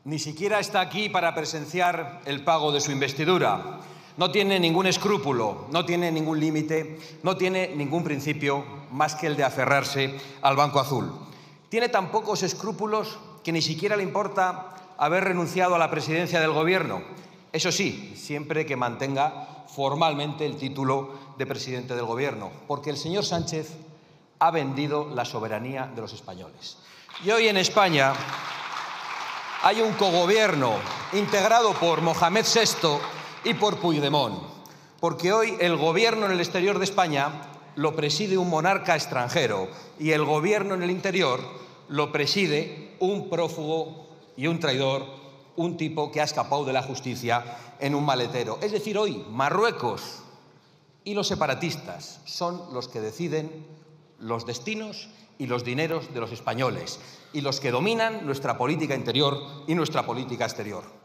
Ni siquiera está aquí para presenciar el pago de su investidura. No tiene ningún escrúpulo, no tiene ningún límite, no tiene ningún principio más que el de aferrarse al Banco Azul. Tiene tan pocos escrúpulos que ni siquiera le importa haber renunciado a la presidencia del Gobierno. Eso sí, siempre que mantenga formalmente el título de presidente del Gobierno, porque el señor Sánchez ha vendido la soberanía de los españoles. Y hoy en España hay un cogobierno integrado por Mohamed VI y por Puigdemont, porque hoy el gobierno en el exterior de España lo preside un monarca extranjero y el gobierno en el interior lo preside un prófugo y un traidor, un tipo que ha escapado de la justicia en un maletero. Es decir, hoy Marruecos y los separatistas son los que deciden los destinos y los dineros de los españoles y los que dominan nuestra política interior y nuestra política exterior.